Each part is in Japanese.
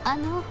あの。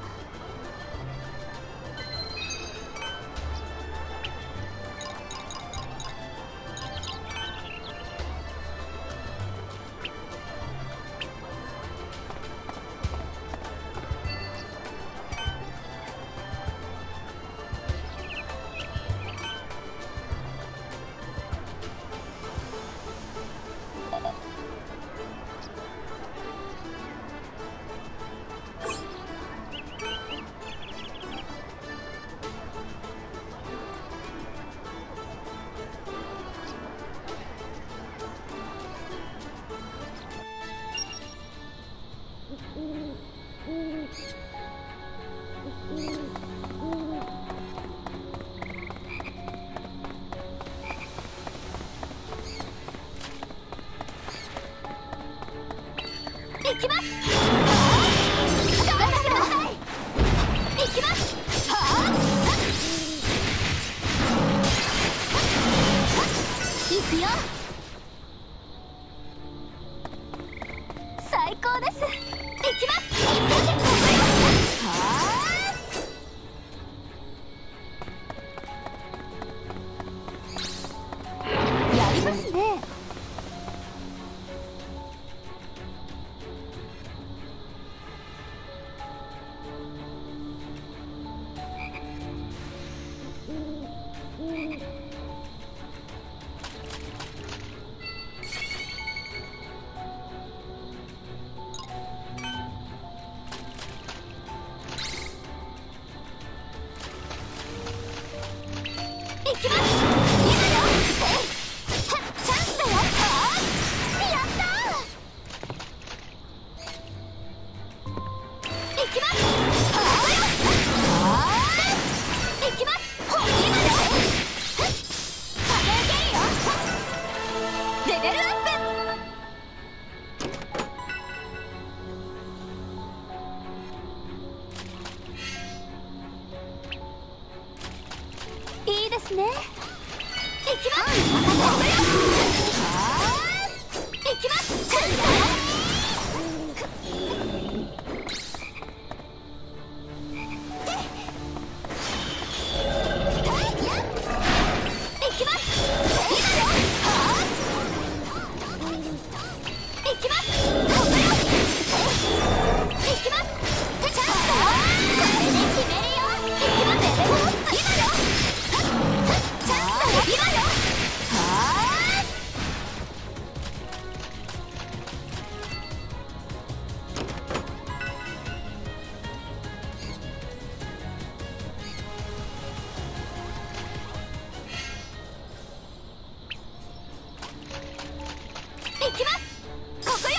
行きます。頑張ってください。行きます。行くよ。最高です。行きます。やりますね。行きます。今よ。チャンスだよ。やったー。行きます。行きます。今よ。輝けるよ。レベルアップ。いいですね。行きます。行きます。チャンスだよ。行きます。今よ。行きます。行きます。チャンスだよ。これで決めるよ。行きます。今よ。チャンスだよ。今よ。行きます。ここよ。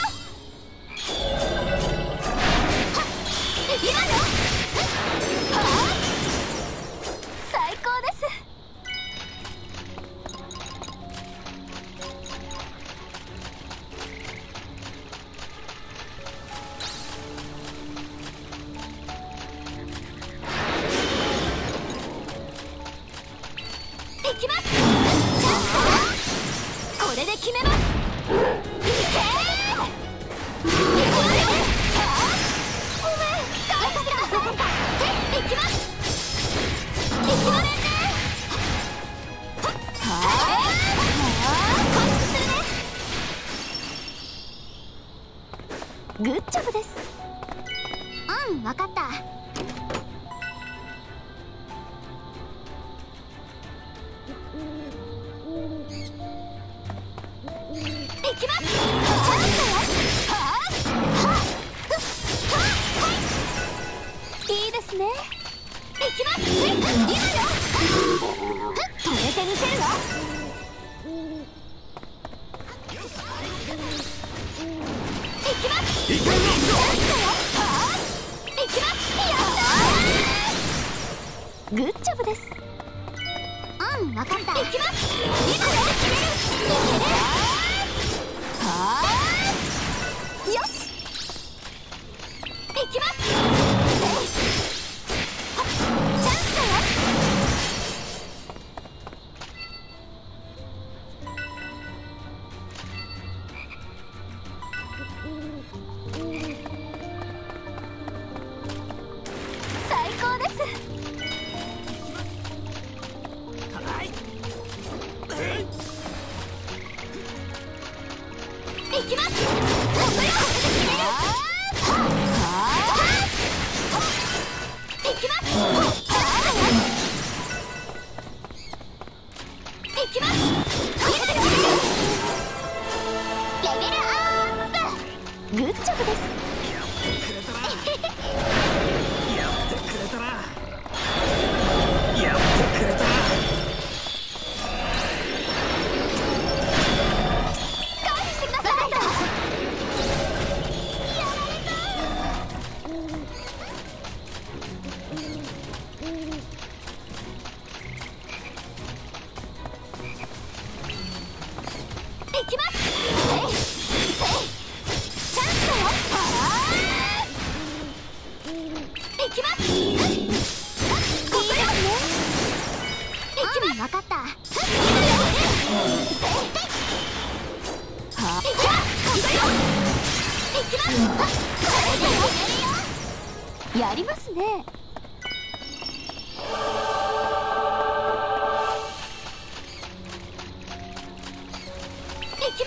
今よ。最高です。行きます。チャンスだ。これで決めます。行けー。行きます。ごめん。頑張ってください。行きます。行きますね。回復するね。グッジョブです。うん、わかった。行きます。チャンスだよ。いいですね。行きます。今よ。止めてみせるわ。行きます。チャンスだよ。行きます。やったー。グッジョブです。うん、わかった。行きます。今よ。いける。よし。行きます。チャンスだよ。 。行きます。行きます。行きます。レベルアップ。グッジョブです。 やってくれたな。やってくれたな。 返してください。やられた。行きます。チャンスだよ。行きます。ここですね。行きます。分かった。やりますね。行きます。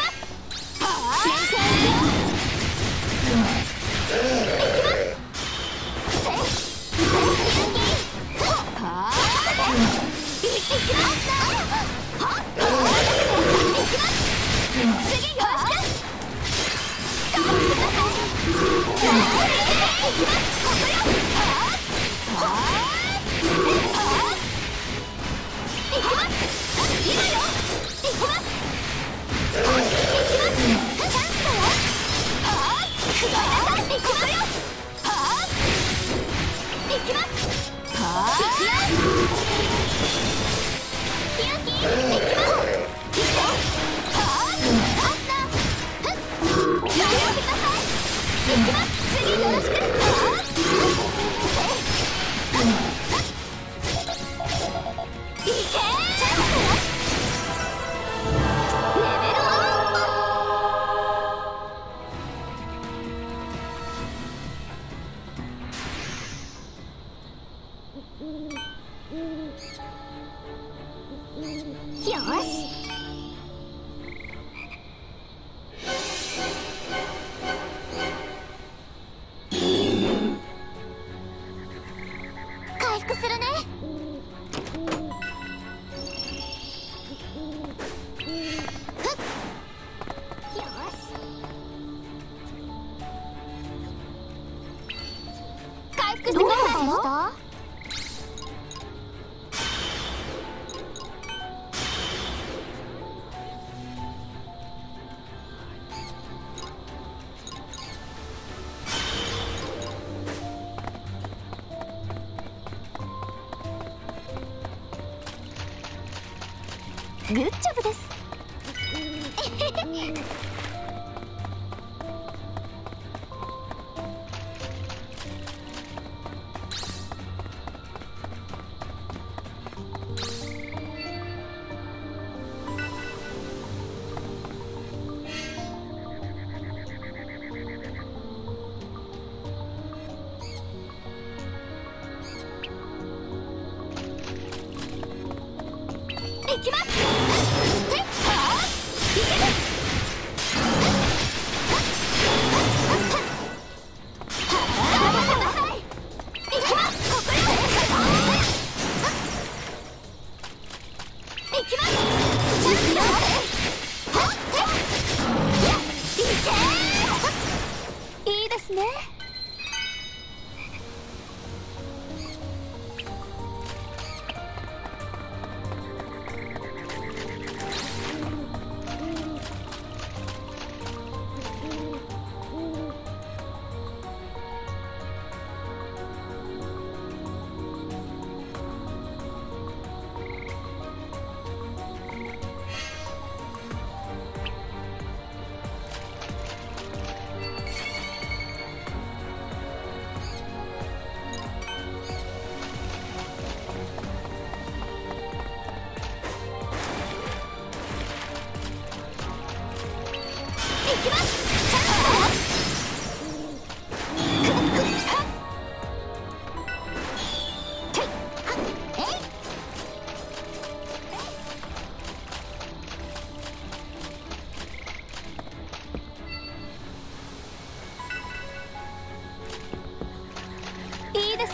よし。回復するね。よし。回復してくださいよ。グッジョブです。行きます。いいですね。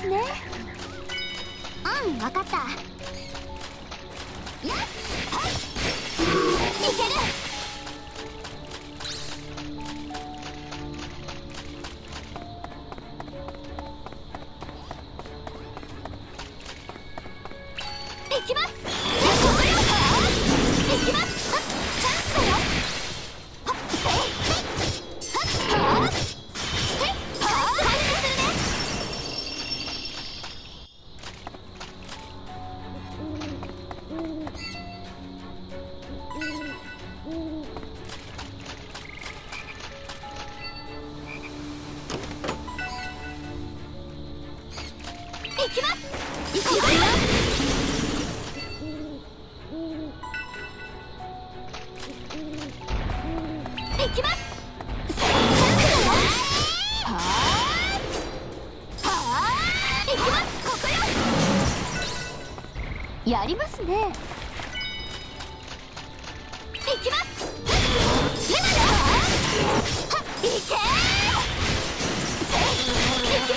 ですね。うん、わかった。やっはい、いける。いきます。いきます。チャンスだよ。はっ、せい、はっ、はっ、へい、はっ、回復するね。いきます。いくよ。いきます。チャンスだよ。はーはーいきます。ここよ。やりますね。いきます。今だ。はっ、いけー。せい、いきます。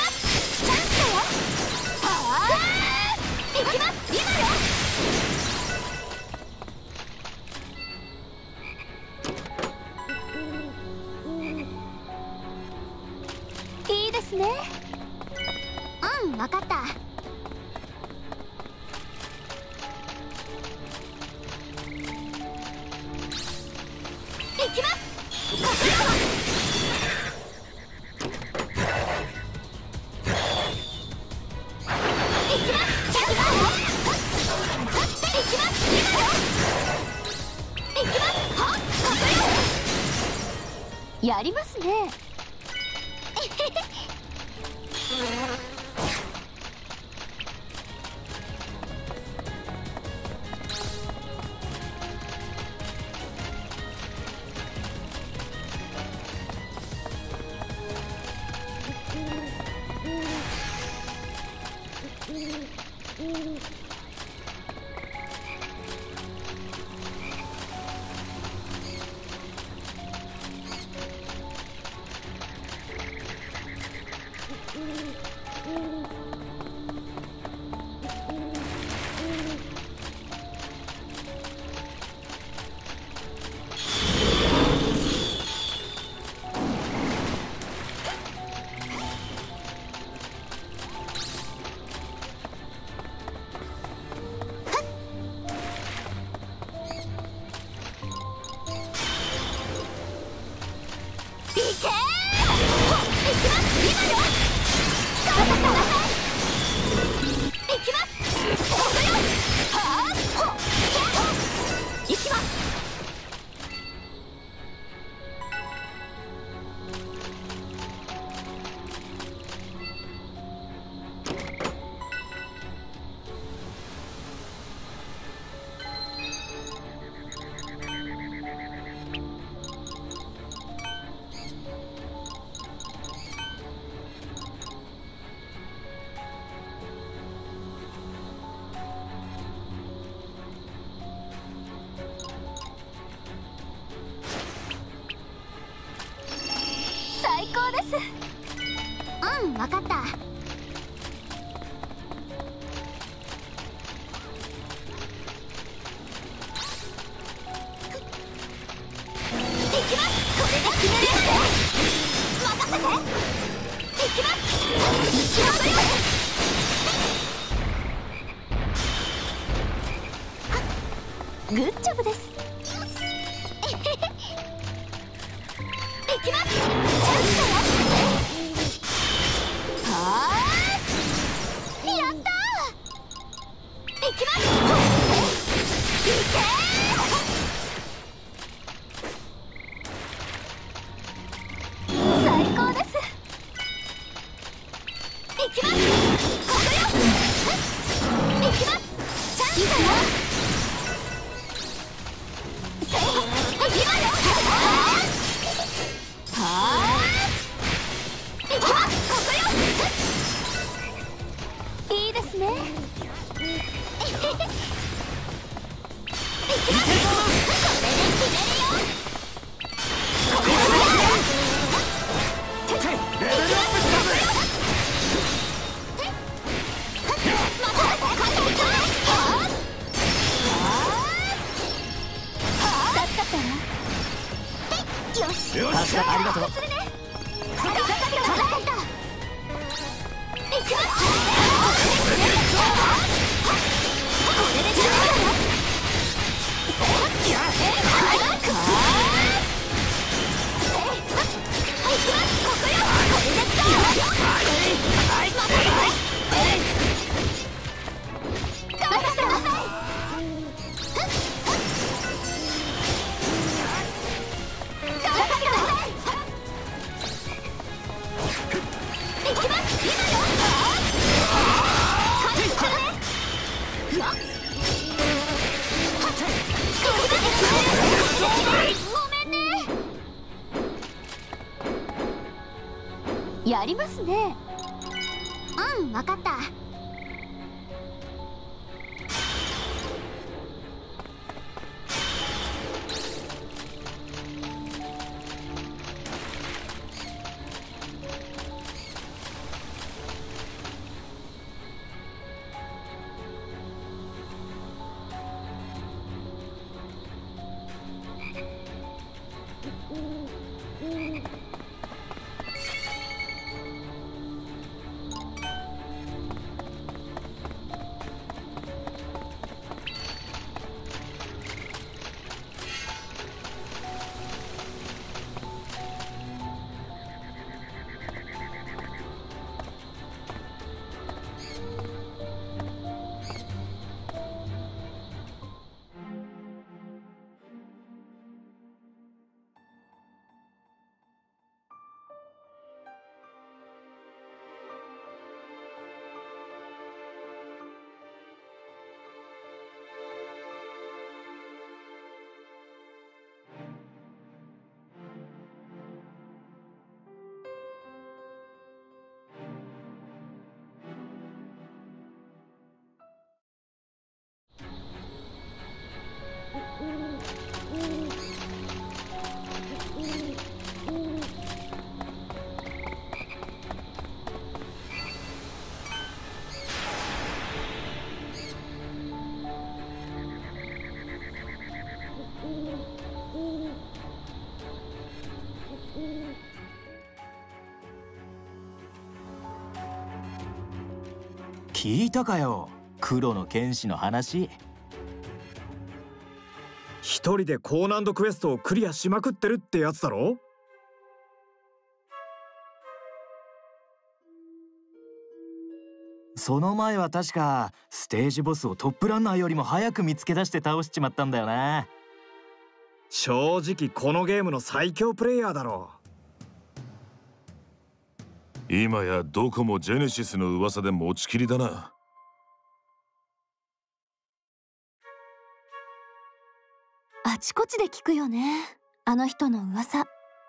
チャンスだよ。はーいきます。今よ。いいですね。うん、わかった。いきます。ここよ。いきます。チャンスだよ。はっ、いきます。今よ。いきます。はっ、ここよ。やりますね。いけー。いきます。今よ。頑張ってください。いきます。ここよ。はーほっ、いきます。最高です。うん、わかった。いきます。これで決めるよ。任せて。いきます。いきますよ。グッジョブです。いきます。チャンスだよ。はーい、やったー。いきます。いけー。最高です。いきます。ここよ。いきます。チャンスだよ。せい、今よ。はーい、いきます。ここよ。いいですね。いきます。これで決めるよ。これだ。レベルアップしたぜ。 やりますね。うん、わかった。 聞いたかよ、黒の剣士の話。 一人で高難度クエストをクリアしまくってるってやつだろ。 その前は確かステージボスをトップランナーよりも早く見つけ出して倒しちまったんだよな。 正直このゲームの最強プレイヤーだろ。 今やどこもジェネシスの噂で持ちきりだな。 あちこちで聞くよね、あの人の噂。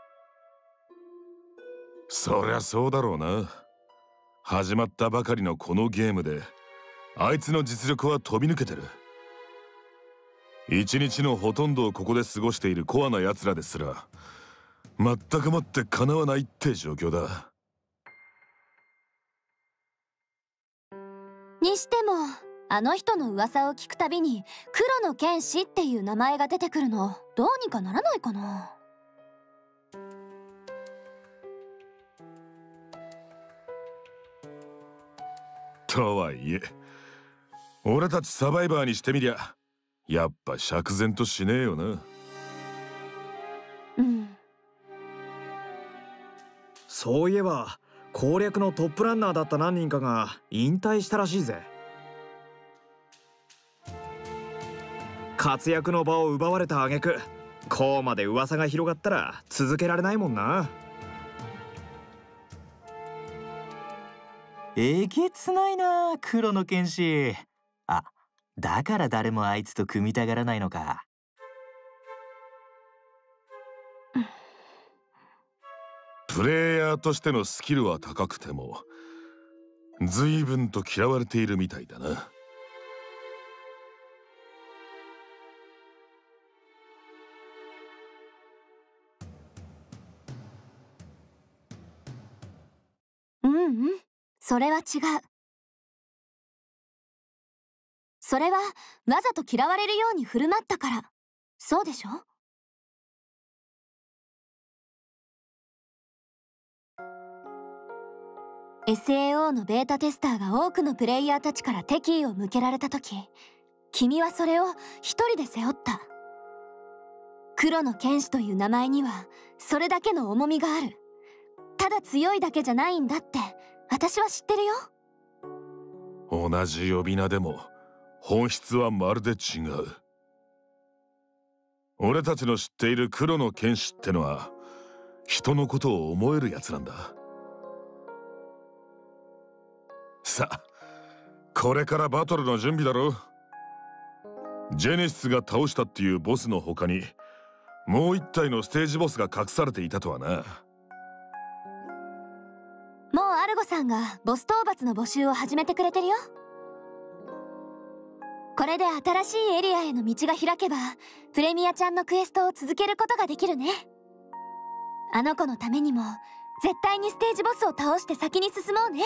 そりゃそうだろうな。始まったばかりのこのゲームであいつの実力は飛び抜けてる。一日のほとんどをここで過ごしているコアな奴らですら全くもってかなわないって状況だ。 にしてもあの人の噂を聞くたびに黒の剣士っていう名前が出てくるの、どうにかならないかな。 とはいえ俺たちサバイバーにしてみりゃやっぱ釈然としねえよな。 うん。 そういえば攻略のトップランナーだった何人かが引退したらしいぜ。活躍の場を奪われた挙句こうまで噂が広がったら続けられないもんな。 えげつないな、黒の剣士。あ、だから誰もあいつと組みたがらないのか。 プレイヤーとしてのスキルは高くても随分と嫌われているみたいだな。 うんうん、それは違う。それはわざと嫌われるように振る舞ったから。そうでしょ。SAO のベータテスターが多くのプレイヤーたちから敵意を向けられた時、君はそれを一人で背負った。黒の剣士という名前にはそれだけの重みがある。ただ強いだけじゃないんだって私は知ってるよ。 同じ呼び名でも本質はまるで違う。俺たちの知っている黒の剣士ってのは人のことを思えるやつなんだ。さあこれからバトルの準備だろ。ジェネシスが倒したっていうボスの他にもう一体のステージボスが隠されていたとはな。 さんがボス討伐の募集を始めてくれてるよ。これで新しいエリアへの道が開けば、プレミアちゃんのクエストを続けることができるね。あの子のためにも絶対にステージボスを倒して先に進もうね。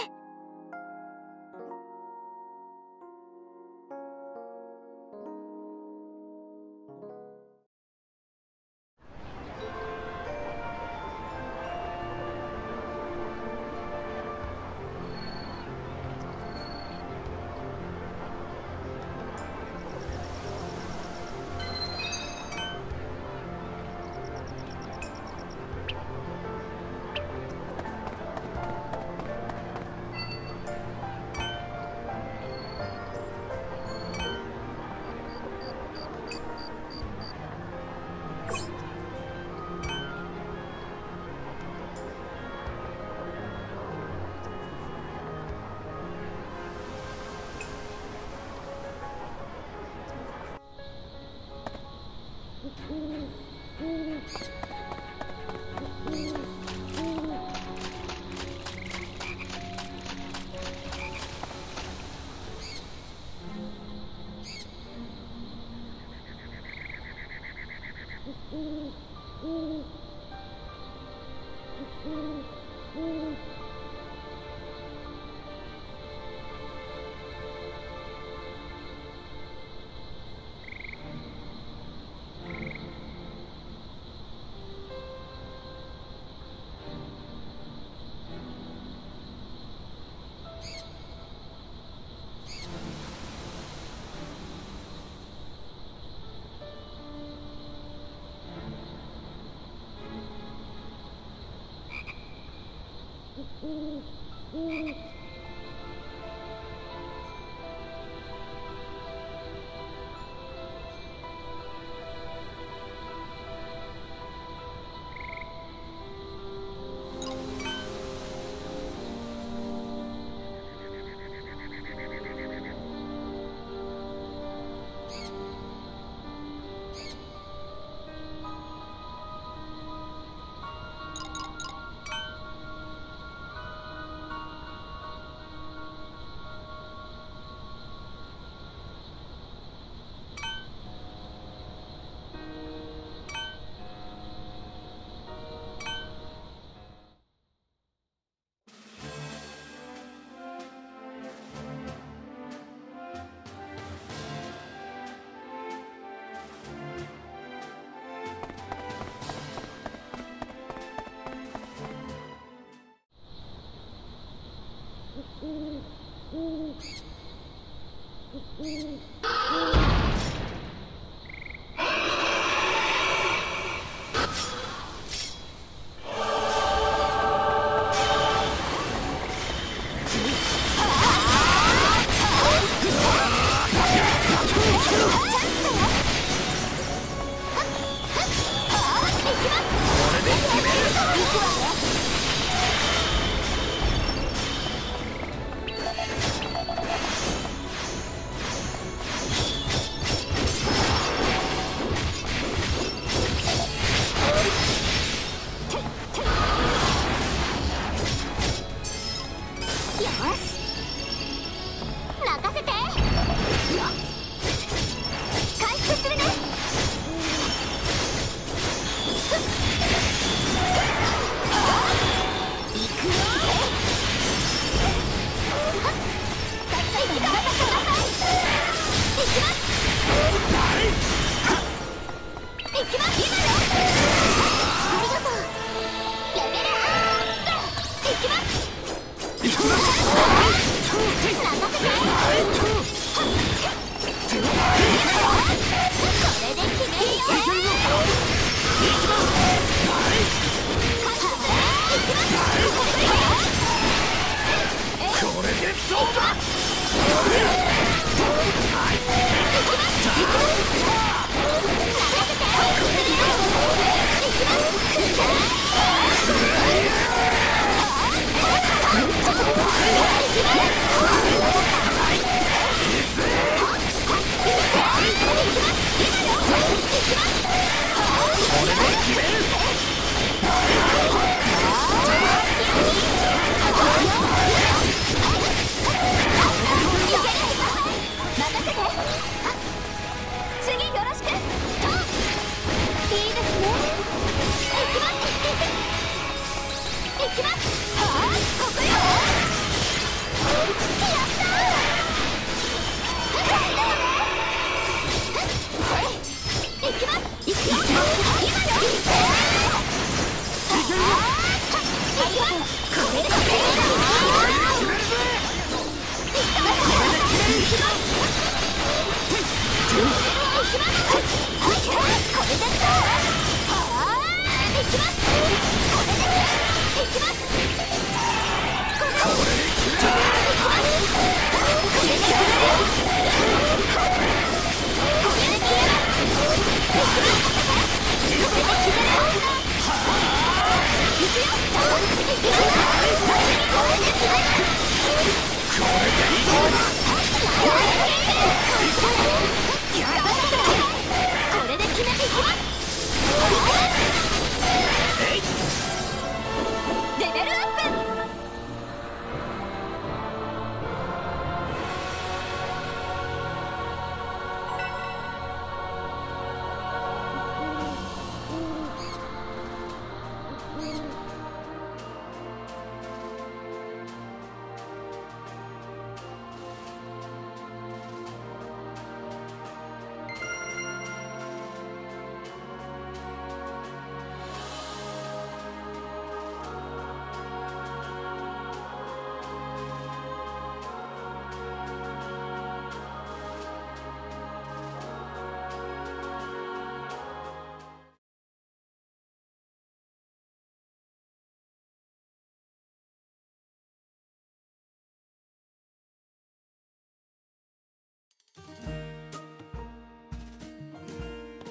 これで決めるよ。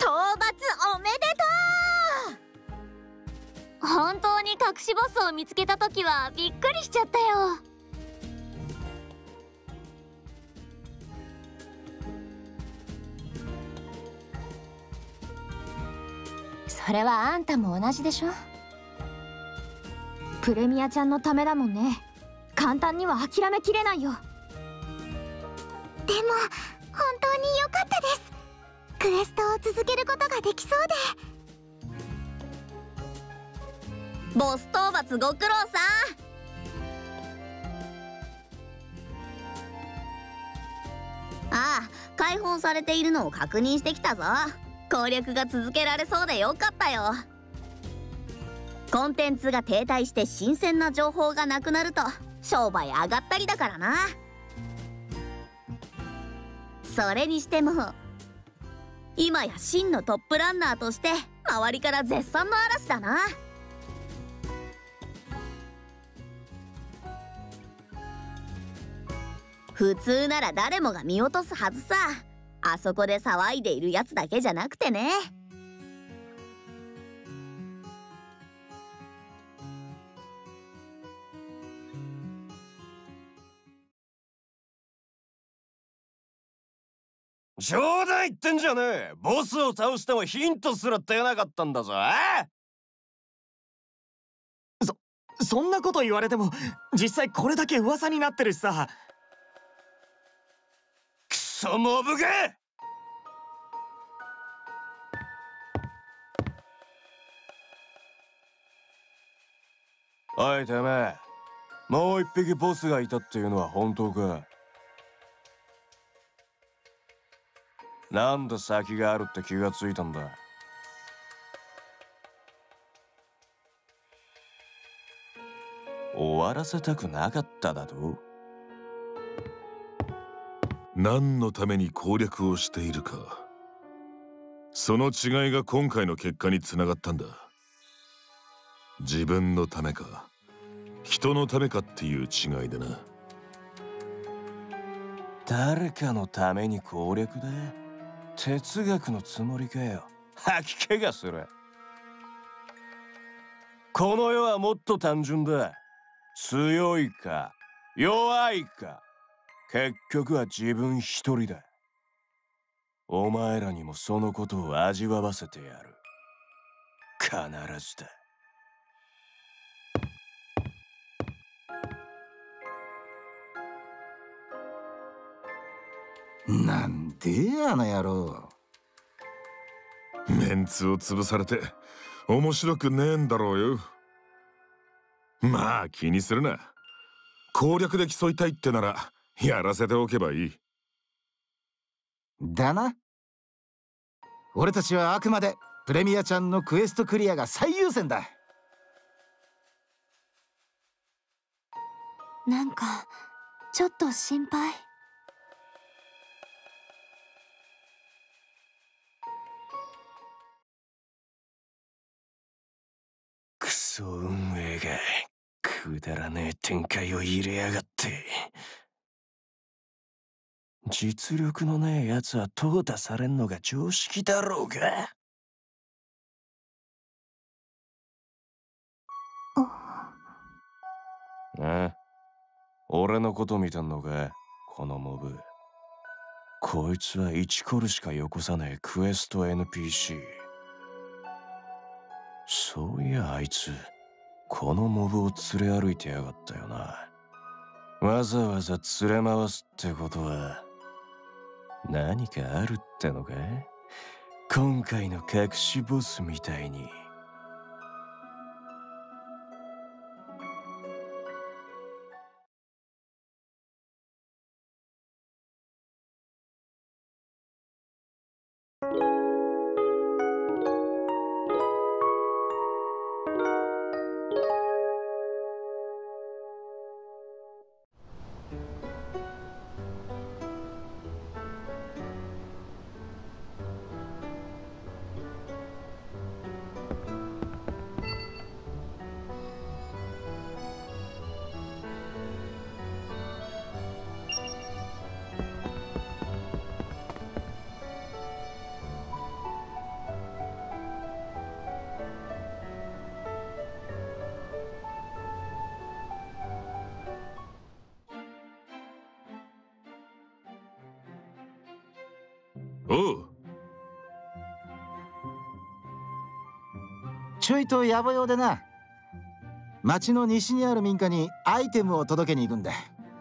罰おめでとう。本当に隠しボスを見つけた時はびっくりしちゃったよ。それはあんたも同じでしょ。プレミアちゃんのためだもんね。簡単には諦めきれないよ。でも本当に良かったです。クエストを続けることができそうで。ボス討伐ご苦労さん。ああ、開放されているのを確認してきたぞ。攻略が続けられそうでよかったよ。コンテンツが停滞して新鮮な情報がなくなると商売上がったりだからな。それにしても今や真のトップランナーとして周りから絶賛の嵐だな。普通なら誰もが見落とすはずさ。あそこで騒いでいるやつだけじゃなくてね。 冗談言ってんじゃねえ。ボスを倒してもヒントすら出なかったんだぞ。 そんなこと言われても実際これだけ噂になってるしさ。 クソモブが！おいてめえ、もう一匹ボスがいたっていうのは本当か？なんで先があるって気がついたんだ？終わらせたくなかっただと？ 何のために攻略をしているか、その違いが今回の結果につながったんだ。自分のためか人のためかっていう違いでな。 誰かのために攻略だ？哲学のつもりかよ。吐き気がする。この世はもっと単純だ。強いか弱いか、結局は自分一人だ。お前らにもそのことを味わわせてやる。必ずだ。 なんであの野郎。 メンツを潰されて面白くねえんだろうよ。まあ気にするな。攻略で競いたいってならやらせておけばいい。 だな。俺たちはあくまでプレミアちゃんのクエストクリアが最優先だ。 なんかちょっと心配。 クソ運営がくだらねえ展開を入れやがって。実力のねえやつは淘汰されんのが常識だろうが。あ、俺のこと見たんのか、このモブ。こいつは1コルしかよこさねえクエスト NPC。そういやあいつこのモブを連れ歩いてやがったよな。わざわざ連れ回すってことは何かあるってのか？今回の隠しボスみたいに。 おう。 ちょいと野暮用でな。町の西にある民家にアイテムを届けに行くんだ。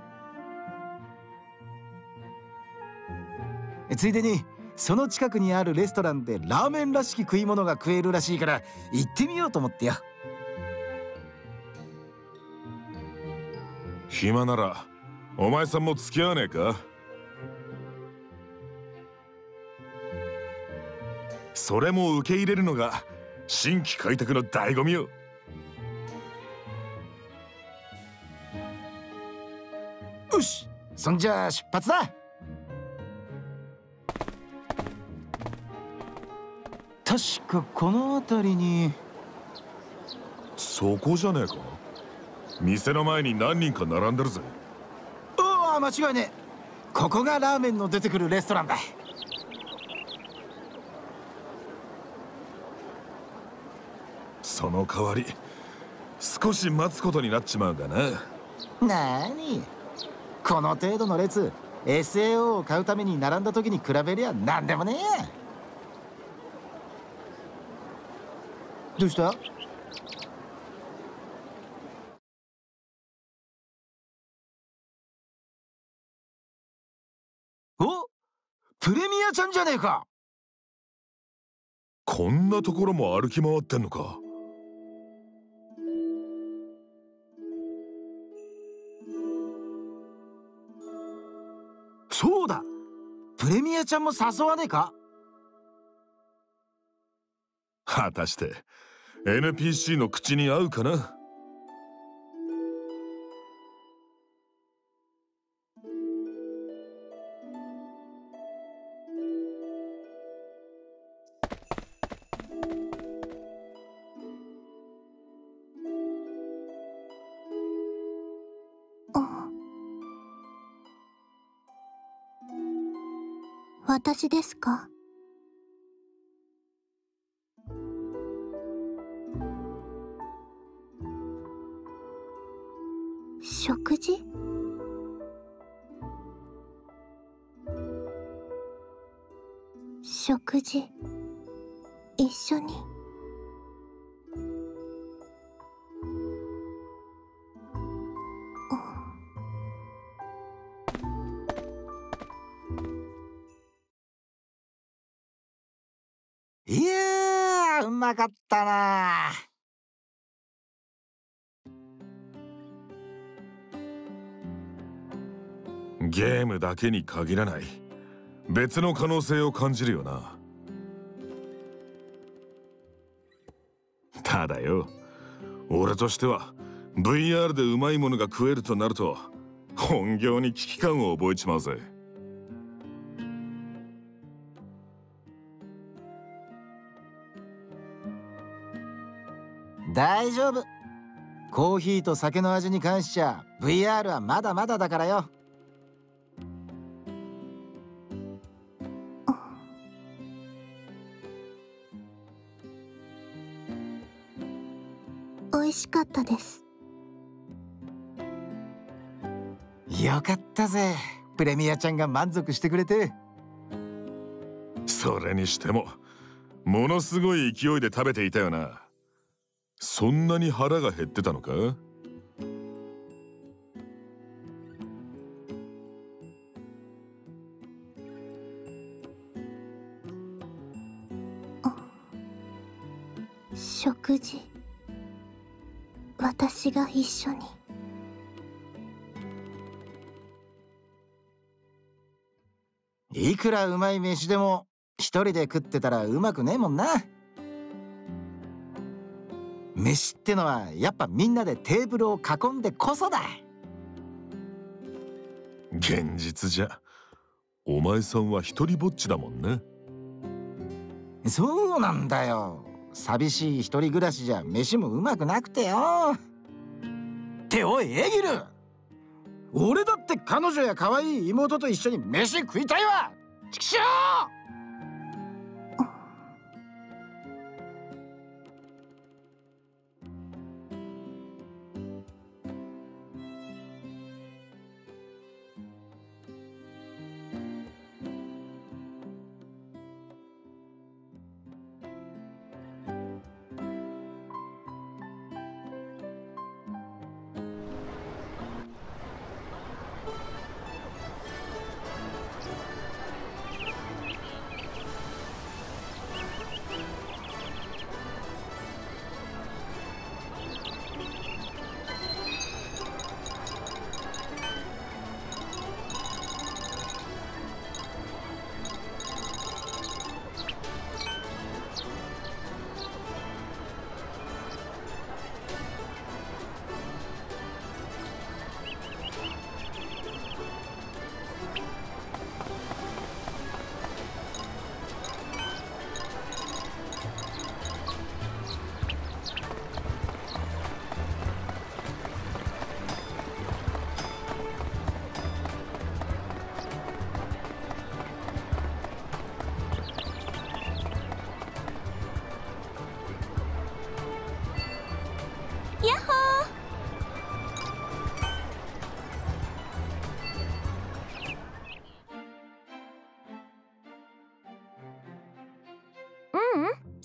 ついでにその近くにあるレストランでラーメンらしき食い物が食えるらしいから行ってみようと思ってよ。 暇ならお前さんも付き合わねえか？それも受け入れるのが新規開拓の醍醐味よ。 よし、そんじゃあ出発だ。確かこの辺りに。 そこじゃねえか。店の前に何人か並んでるぜ。 ああ、間違いねえ。ここがラーメンの出てくるレストランだ。 その代わり少し待つことになっちまうがな。 なに、この程度の列 SAO を買うために並んだ時に比べりゃ何でもねえや。どうした？お、プレミアちゃんじゃねえか。 こんなところも歩き回ってんのか。 そうだ、プレミアちゃんも誘わねえか。 果たして NPC の口に合うかな。 私ですか？食事？食事一緒に。 いやー、うまかったな。 ゲームだけに限らない別の可能性を感じるよな。ただよ、俺としては VR でうまいものが食えるとなると本業に危機感を覚えちまうぜ。 大丈夫。コーヒーと酒の味に関しちゃ VR はまだまだだからよ。 美味しかったです。 よかったぜ、プレミアちゃんが満足してくれて。 それにしてもものすごい勢いで食べていたよな。そんなに腹が減ってたのか？ 食事、私が一緒に。 いくらうまい飯でも一人で食ってたらうまくねえもんな。飯ってのはやっぱみんなでテーブルを囲んでこそだ。 現実じゃお前さんは一人ぼっちだもんね。 そうなんだよ。寂しい一人暮らしじゃ飯もうまくなくてよ。っておいエギル、俺だって彼女や可愛い妹と一緒に飯食いたいわ。チキショー。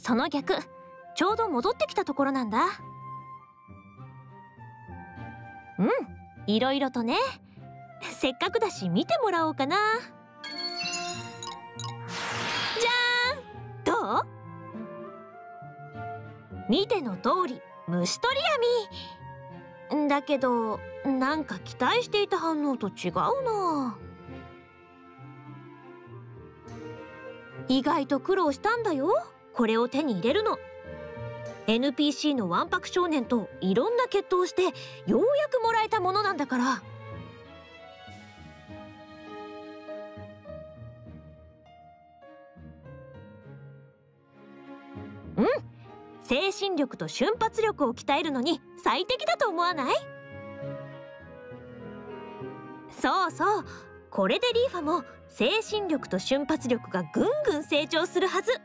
その逆、ちょうど戻ってきたところなんだ。うん、いろいろとね。せっかくだし見てもらおうかな。じゃーん、どう？見ての通り虫取り網だけど、なんか期待していた反応と違うな。意外と苦労したんだよ、これを手に入れるの。 NPC のわんぱく少年といろんな決闘をしてようやくもらえたものなんだから。うん、精神力と瞬発力を鍛えるのに最適だと思わない？そうそう、これでリーファも精神力と瞬発力がぐんぐん成長するはず。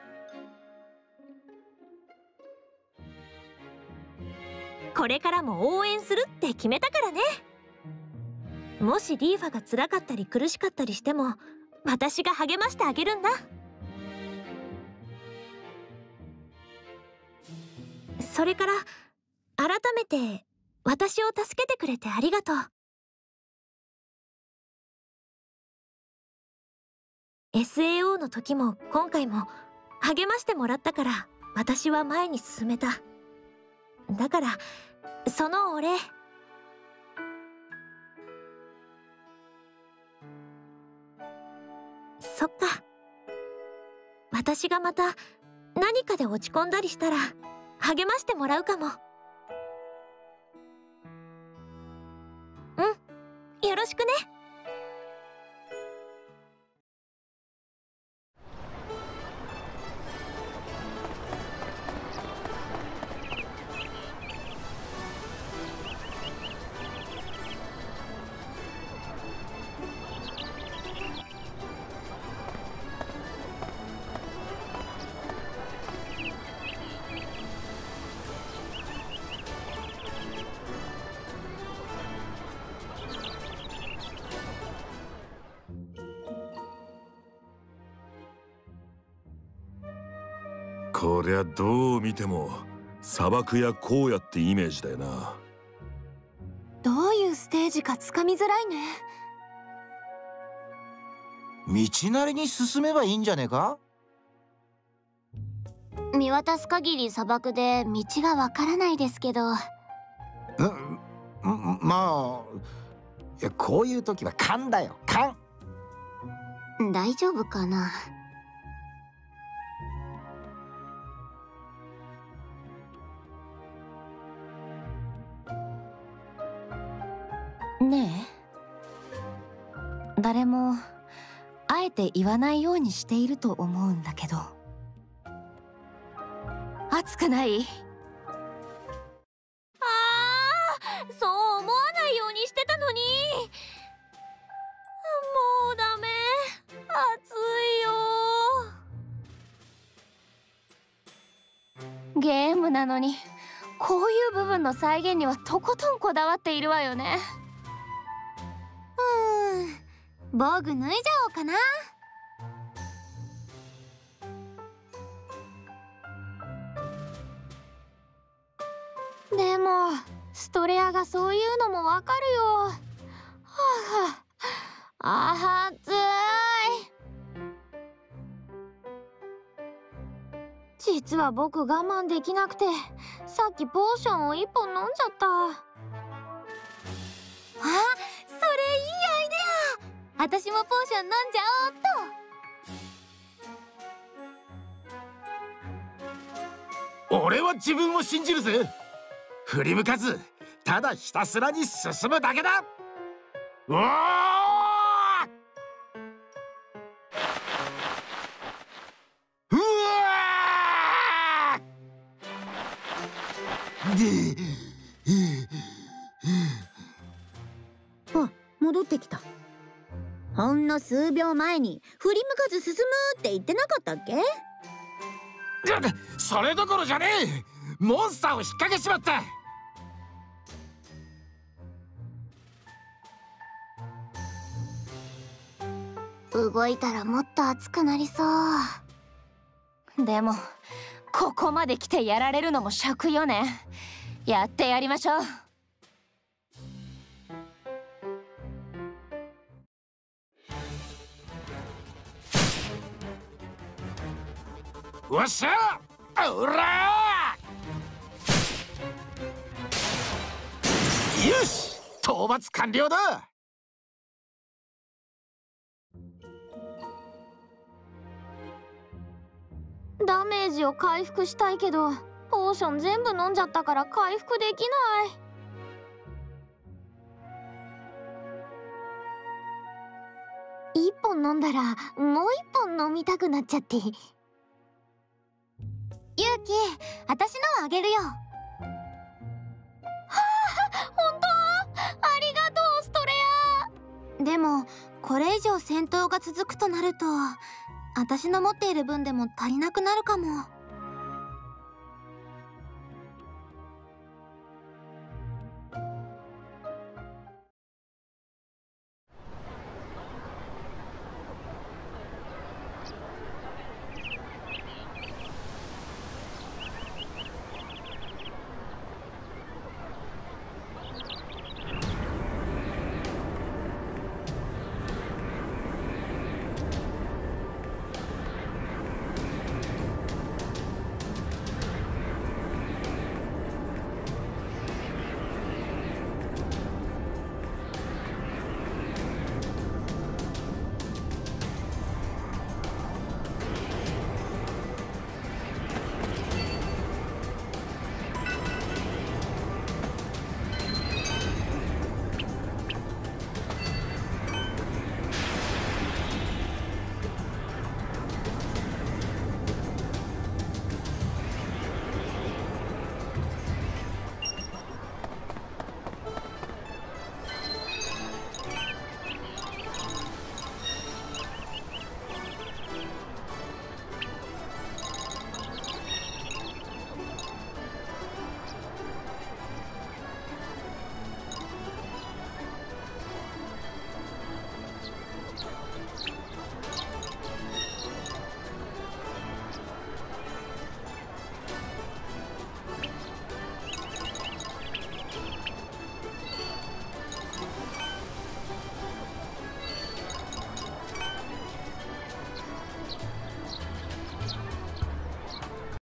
これからも応援するって決めたからね。もしリーファが辛かったり苦しかったりしても、私が励ましてあげるんだ。それから改めて私を助けてくれてありがとう。SAO の時も今回も励ましてもらったから私は前に進めた。だからそのお礼。そっか。私がまた何かで落ち込んだりしたら励ましてもらうかも。うん、よろしくね。 こりゃどう見ても砂漠や荒野ってイメージだよな。 どういうステージかつかみづらいね。 道なりに進めばいいんじゃねえか？ 見渡す限り砂漠で道がわからないですけど。 まあ、いや、こういう時は勘だよ、勘。 大丈夫かな。 ねえ、誰もあえて言わないようにしていると思うんだけど、熱くない？ そう思わないようにしてたのに。もうダメ、暑いよ。 ゲームなのにこういう部分の再現にはとことんこだわっているわよね。 防具脱いじゃおうかな。 でもストレアがそういうのもわかるよ。はあ、暑い。実は僕我慢できなくて、さっきポーションを1本飲んじゃった。 それいいアイデア。私もポーション飲んじゃおうっと。 俺は自分を信じるぜ。振り向かず、ただひたすらに進むだけだ。うわー！うわー！ あ、戻ってきた。ほんの数秒前に振り向かず進むって言ってなかったっけ？ それどころじゃねえ。モンスターを引っ掛けちまった。 動いたらもっと熱くなりそう。 でもここまで来てやられるのも尺よね。やってやりましょう。 わっしゃおらー。よし、討伐完了だ。 ダメージを回復したいけど、ポーション全部飲んじゃったから回復できない。1本飲んだらもう1本飲みたくなっちゃって。 ユウキ、私のあげるよ。はあ、本当？ありがとう、ストレア。 でもこれ以上戦闘が続くとなると、私の持っている分でも足りなくなるかも。